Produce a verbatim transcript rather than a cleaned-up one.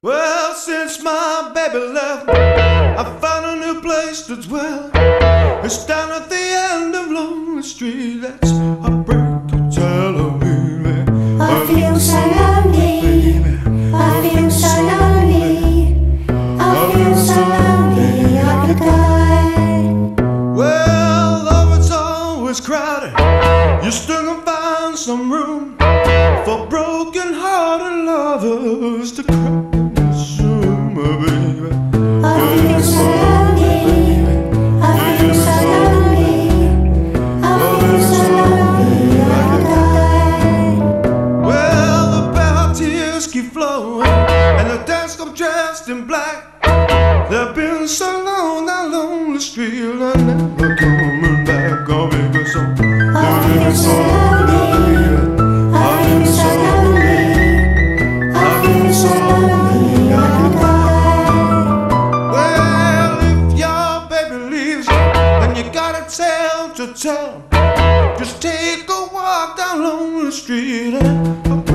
Well, since my baby left, I found a new place to dwell. It's down at the end of Lonely Street. That's a break to tell her, baby. I feel so lonely. I feel so lonely. I feel so lonely I could die. Well, though it's always crowded, you still can find some room for broken-hearted lovers to cry. I feel so lonely. I feel so lonely. I feel so lonely I could die. Well, the bad tears keep flowing, and the dance come dressed in black. They've been so long down Lonely Street, and never coming back. Oh, baby, so I feel so lonely. I feel so lonely. I feel so lonely I could die. Tell to tell, just take a walk down Lonely Street and